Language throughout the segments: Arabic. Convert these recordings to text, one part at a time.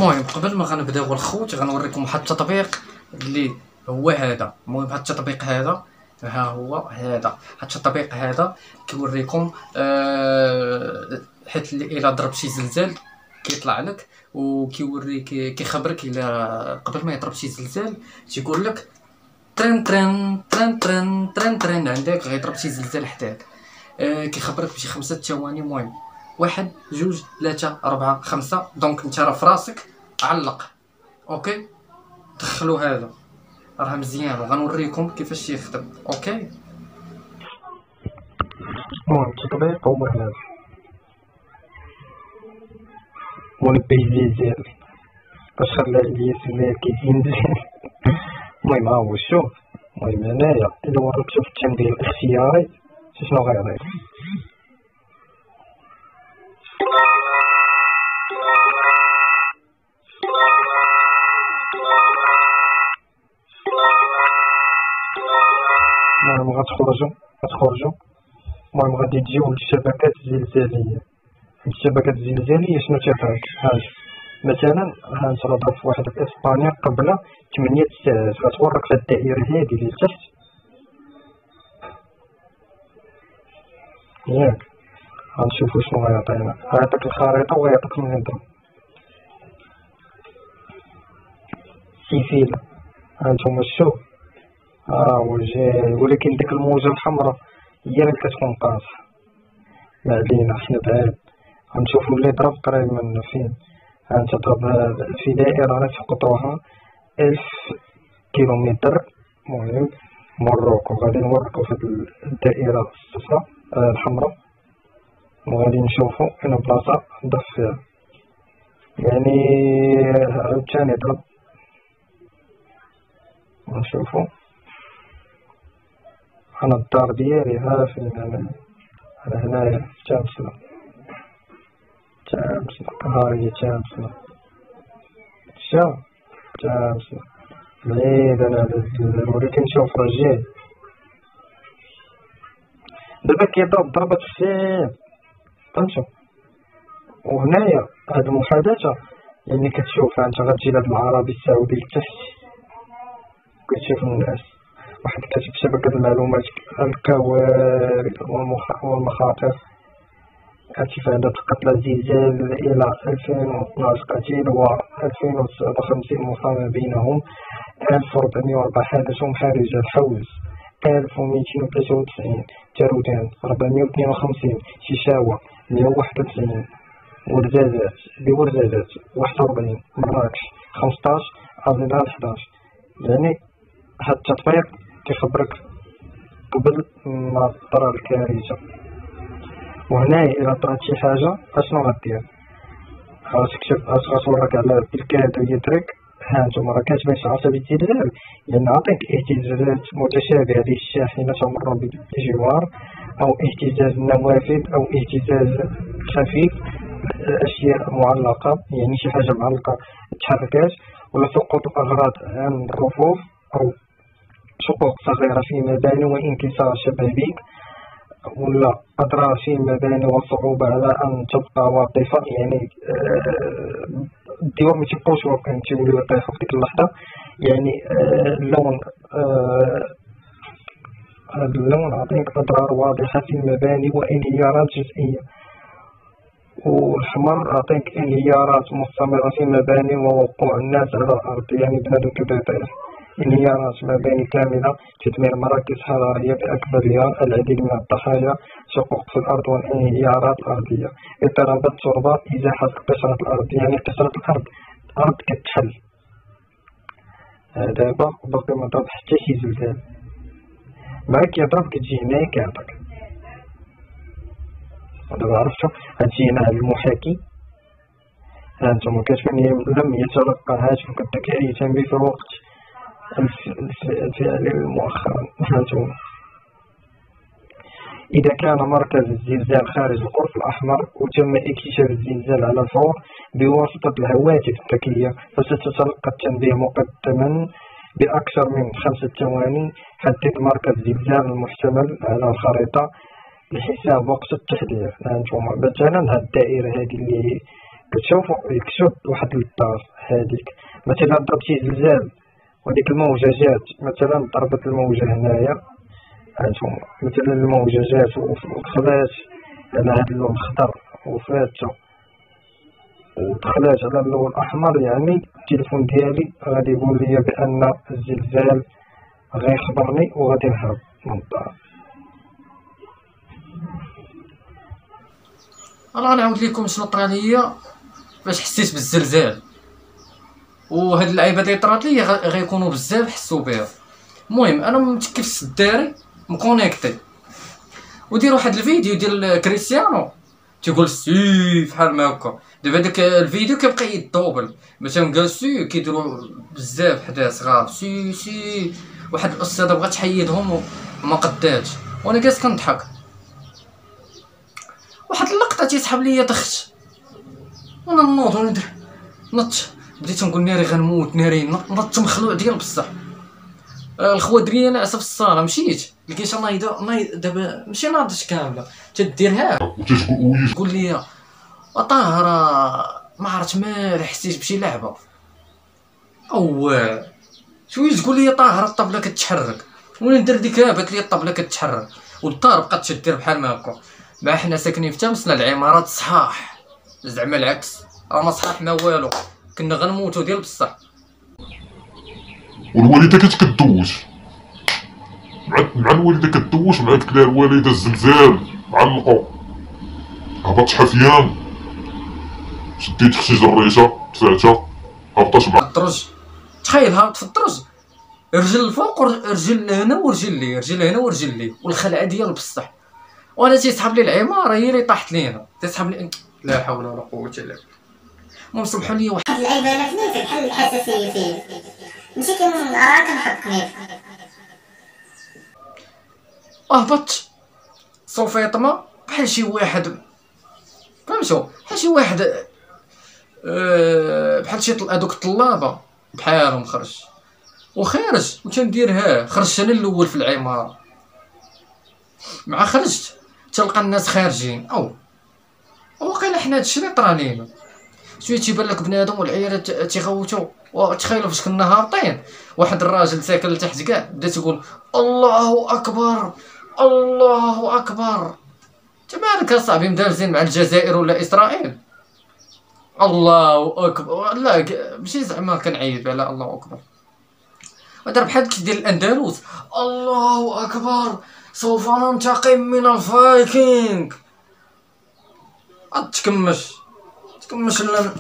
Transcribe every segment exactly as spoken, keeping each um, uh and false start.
المهم قبل ما غنبداو الخوت غنوريكم واحد التطبيق اللي هو هذا. المهم هاد التطبيق هذا ها هو هذا هاد التطبيق هذا كيوريكم آه حيت الا ضرب شي زلزال كيطلع لك وكيوريك كيخبرك الا قبل ما يضرب شي زلزال تيقول لك ترن ترن ترن ترن ترن ترن عندك غيضرب شي زلزال حداك. آه كيخبرك بشي خمسة ثواني. المهم واحد جوج ثلاثة أربعة خمسة. دونك انت راه فراسك علق اوكي. دخلوا هذا راه مزيان وغنوريكم كيفاش يخدم اوكي. المهم التطبيق هو هذا منبه زلزال باش خلى ليا سمير كيدين مزيان. المهم ها هو شوف. المهم هنايا الا وريتو في التنبيه الاختياري شنو غيعطيك. المهم غتخرجو غتخرجو المهم غادي تجيو للشبكات الزلزالية. الشبكات الزلزالية شنو تفعل؟ هاج مثلا ها انت راه ضرب في واحد في اسبانيا قبل ثمانية ساعات غتورك في الدائرة هادي اللي تحت ياك. غنشوفو شنو غيعطينا. غيعطيك الخريطة وغيعطيك من يضرب سلسلة. هانتوما شوف ها هو جاي ولكن ديك الموجة الحمراء هي اللي كتكون قاصحة. ما علينا حنا بعاد غنشوفو اللي ضرب قريب من فين. هانت ضرب في دائرة غنسقطوها ألف كيلومتر. المهم مروكو غادي نوركو في الدائرة الصفراء الحمراء وغادي نشوفو فين بلاصة ضرب فيها. يعني عاوتاني ضرب نشوفو. أنا الدار ديالي ها فين أنا أنا هنايا تامسلة تامسلة ها هي تامسلة شا تامسلة بعيد أنا ولكن شوف راه جاي دابا كيضرب ضربة فين فهمتو. وهنايا هاد المحادثة يعني كتشوف انت غتجي لهاد العربي السعودي لتحت كتشوف الناس واحد كاتب شبكة المعلومات الكوارث والمخاطر ارتفاع قتلى الزلزال إلى ألفين واثناش قتيل و ألفين وتسعة وخمسين مصاب بينهم ألف وربعمية وأربعة حادث خارج الحوز ألف ومئتين وثلاثة وتسعين جرودان أربعمية واثنين وخمسين شيشاوة مئة وواحد وتسعين ورزازات بورزازات واحد وأربعين مراكش خمسطاش أبريل حداش. يعني هاد التطبيق كيخبرك قبل ما طرا الكارثة. وهنايا إلا طرات شي حاجة أشنو غدير؟ غتكتب غتورك على بالكاد يدرك هانتوما راه كاتبين شي عصبة زلزال لأن عطيك اهتزازات متشابهة للشاحنة تمر بجوار أو اهتزاز نوافذ أو اهتزاز خفيف أشياء معلقة يعني شي حاجة معلقة تحركات ولا سقوط أغراض عن الرفوف أو شقوق صغيرة في مباني وانكسار شبابيك ولا أضرار في مباني وصعوبة على أن تبقى واقفة. يعني الديور ما تيبقاوش واقفين تيوليو يطيحو في ديك اللحظة. يعني اللون هذا اللون عطيك أضرار واضحة في المباني وانهيارات جزئية. والأحمر عطيك انهيارات مستمرة في المباني ووقوع الناس على الأرض يعني بهذا الطريقة. انهيارات مباني كاملة تدمير مراكز حضارية بأكبرها العديد من الضحايا شقوق في الأرض والانهيارات الأرضية اضطرابات التربة إزاحة قشرة الأرض يعني قشرة الأرض الأرض كتحل. دابا باقي ما ضرب حتى شي زلزال معاك كيضرب كتجي هنايا كيعطيك. دابا عرفتو هادشي هنا على المحاكي هانتوما كتبين لم يتلقى هاتفك الذكائي تنبيه في الوقت الفعلي مؤخرا. هانتوما إذا كان مركز الزلزال خارج القرص الأحمر وتم اكتشاف الزلزال على الفور بواسطة الهواتف الذكية فستتلقى التنبيه مقدما بأكثر من خمسة ثواني. حدد مركز الزلزال المحتمل على الخريطة لحساب وقت التحذير. هانتوما مثلا هاد الدائرة هادي اللي كتشوفو يكشف واحد الدار هاديك مثلا ضرب شي زلزال وهاديك الموجة جات مثلا ضربت الموجة هنايا هانتوما مثلا الموجة جات ودخلات على هاد اللون الخضر وفاتو ودخلات على اللون الأحمر، يعني التليفون ديالي غادي يقول لي بأن الزلزال غيخبرني وغادي نهرب من الدار. راه نعاود لكم شنو طرا ليا فاش حسيت بالزلزال، وهاد اللعيبه اللي طرات ليا غيكونوا بزاف حسوا بها. المهم انا متكف في الداري مكونيكتي ودير واحد الفيديو ديال كريستيانو تيقول سي فحال ما هكا. دابا داك الفيديو كيبقى يدوبل، مثلا قال سي كيديروا بزاف حدا صغار سي سي. واحد الاستاذه بغات تحيدهم وما قداتش وانا جالس كنضحك. واحد اللقطه تيسحب ليا ضغط وانا نوض وانا ندير نط، بديت نقول ناري غنموت ناري نط مخلوع ديال بصح. الخوادريه ناعسه في الصاله، مشيت لقيت نايضه نايض دابا ماشي ناضش كامله تديرها تقول لي طاهره ما عرفت مالي حسيت بشي لعبه او شويه تقول لي طاهره الطبله كتحرك وانا ندير ديك بات لي الطبله كتحرك والدار بقات تدير بحال ما هكا. مع حنا ساكنين في تمسنا العمارات صحاح زعما العكس راه ما صحاح ما والو، كنا غنموتو ديال بصح. والوالده كانت كدوش مع مع الوالده كدوش مع ديك الوالده الزلزال علقو هبط حفيان شديت اختي جريتها دفعتها هبطت مع الدرج. تخيل هابط في الدرج رجل الفوق ورجل هنا ورجل لي رجل هنا ورجل لي والخلعه ديال بصح، وانا تيسحب لي العماره هي اللي طاحت لينا تيسحب لي لا حول ولا قوه الا بالله. المهم صبحوا لي واحد اللعيبه انا فنيت بحال الحساسيه فيه ماشي كنرا كنحط كنيف اهبط صوفيطمه بحال شي واحد فهمتو بحال شي واحد أه بحال شي هذوك الطلابه بحالهم خرج وخارج وتنديرها خرجت انا الاول في العماره. مع خرجت تلقى الناس خارجين او وقيلا حنا هادشي اللي طرا لينا شويه تيبان لك بنادم والعيالات تيغوتوا. وتخيلوا فاش كنا هابطين واحد الراجل ساكن لتحت كاع بدا تيقول الله اكبر الله اكبر. انت مالك اصاحبي مدابزين مع الجزائر ولا اسرائيل؟ الله اكبر لا ماشي زعما كنعيب على الله اكبر ودار بحال ديال الاندلس الله اكبر سوف ننتقم من الفايكينغ. تكمش تكمش لنا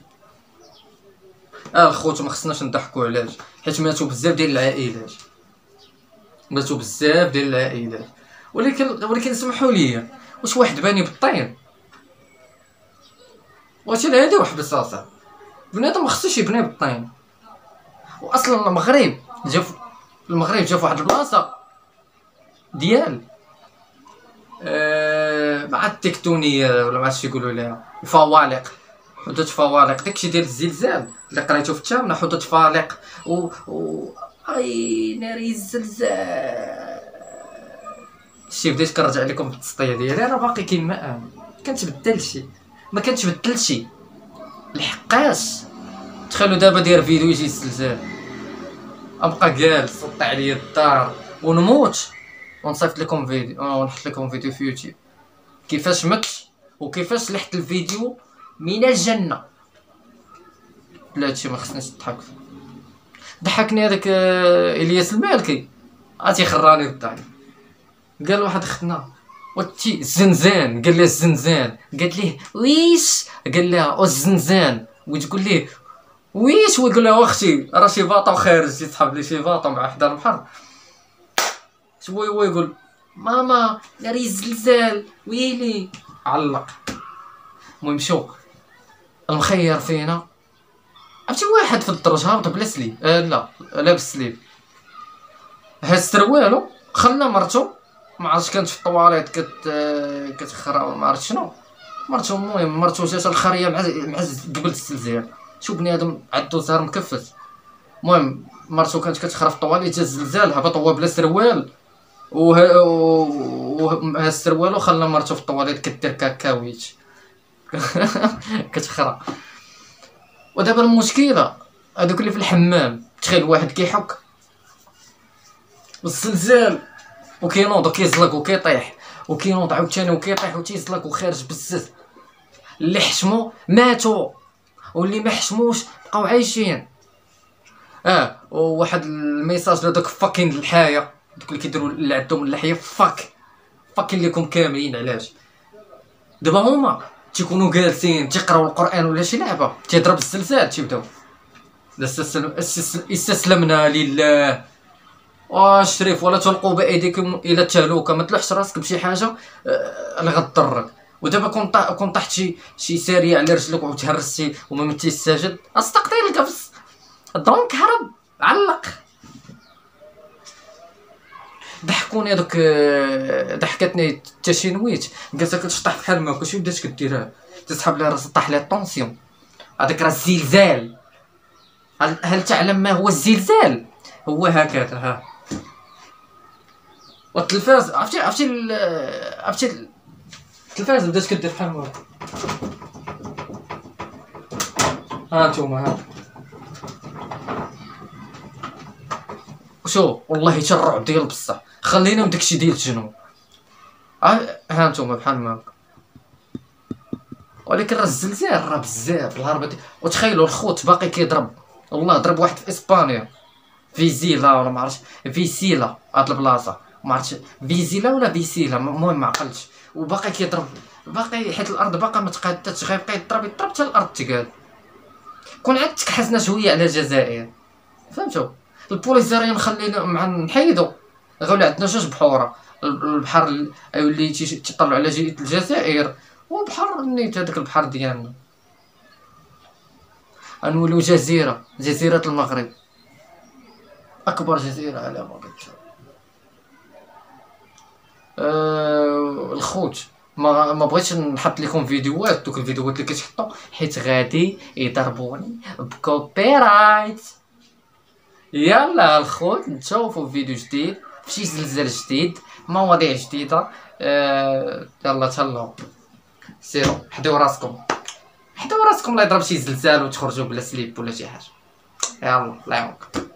اه الخوت ما خصناش نضحكوا علاش حيت ماتوا بزاف ديال العائلات ماتوا بزاف ديال العائلات ولكن ولكن سمحوا لي واش واحد باني بالطين واش هادي وحبس اصاحبي بنادم ما خصوش يبني بالطين. واصلا المغرب جا المغرب جا فواحد البلاصه ديال أه مع التكتونيه ولا ما عرفتش يقولوا لها الفوالق حدود فوالق داكشي ديال الزلزال اللي قريتو في الثامنه حدود فالق و, و... اي ناري الزلزال شي بديت كنرجع لكم في التسطيه ديالي راه باقي كيما انا كنتبدلشي ما كنتبدلشي الحقاس. تخيلوا دابا داير فيديو يجي الزلزال ابقى جالس وطي عليا الدار ونموت ونصيفط لكم فيديو ونحط لكم فيديو في يوتيوب كيفاش مت وكيفاش لحت الفيديو من الجنه. لا هادشي ما خصناش نضحك فيه. ضحكني هذاك الياس المالكي عرفتي خراني بالضحك. قال واحد اختنا وتي الزنزان قال لها الزنزان قالت ليه ويش قال لها الزنزان وتقول ليه ويش ويقول لها اختي راه شي باطو خارج يسحب لي شي باطو مع حدا البحر شوي هو يقول ماما ناري الزلزال ويلي علق. المهم شو المخير فينا عرفتي واحد في الدرج هابط بلا سليب آه لا لابس سليب هاز سروالو خلى مرتو ما عرفتش كانت في الطواليت كت كتخرا ما عرفت شنو مرتو. المهم مرتو جات الخريه مع مع قبل الزلزال شو بنادم عندو زهر مكفس. المهم مرتو كانت كتخرا في الطواليت جا الزلزال هبط هو بلا سروال وها السروال وخلى مرتو في الطواليت كدير كاكاويت كتخرا. ودابا المشكله هذوك اللي في الحمام، تخيل واحد كيحك والزلزال وكينوض وكيزلق وكيطيح وكينوض عاوتاني وكيطيح وتيزلق وخارج بزاف. اللي حشمو ماتوا واللي ما حشموش بقاو عايشين. اه وواحد الميساج لدوك فاكين الحياه، دوك اللي كيديروا اللي عندهم اللحيه، فاك فاكين ليكم كاملين. علاش دابا هما تيكونوا جالسين تيقراو القران ولا شي لعبه تيضرب الزلزال تيبداو استسلمنا لله واش شريف ولا تلقوا بايديكم الى التهلكه. ما تلوحش راسك بشي حاجه اللي غضرك. ودابا كون طا... كون طاحت شي شي ساريه على رجلك وتهرستي وما متيش ساجد اصدقتي القفص دونك هرب علق. ضحكوني هذوك، ضحكتني حتى شي نويت قالت كتشطح بحال ما واش بدات كديرها تسحب لها راسها طاح لها الطونسيون. هذاك راه الزلزال. هل, هل تعلم ما هو الزلزال؟ هو هكذا. ها والتلفاز عرفتي عرفتي عرفتي التلفاز بدات كدير بحال ما ها نتوما. ها وشو والله حتى الرعب ديال بصح خلينا من داكشي ديال الجنون. ها نتوما بحال ما هكا. ولكن راه الزلزال راه بزاف الهربه دي. وتخيلوا الخوت باقي كيضرب. والله ضرب واحد في اسبانيا فيزيلا ولا ما عرفتش فيسيلا هاد البلاصه ما عرفتش فيزيلا ولا فيسيلا المهم ما عقلتش. وباقي كيضرب باقي حيت الارض باقا ما تقادتش غيبقى يضرب يضرب حتى الارض تقاد. كون عاد تكحزنا شويه على الجزائر فهمتوا. البوليزاريين خلينا مع نحيدو غيولي عندنا جوج بحوره. البحر يولي تيطلعوا على جهه الجزائر وبحر نيت هذاك البحر ديالنا غنوليو جزيره جزيره المغرب اكبر جزيره على ما قلت. أه الخوت ما ما بغيتش نحط لكم فيديوهات دوك الفيديوهات اللي كتحطوا حيت غادي يضربوني بكوبي رايت. يلا الخوت نشوفوا فيديو جديد فشي زلزال جديد مواضيع جديده. أه يلا تهلاو سيروا حداو راسكم حداو راسكم لا يضرب شي زلزال وتخرجوا بلا سليب ولا شي حاجه. يلا الله يعاونكم.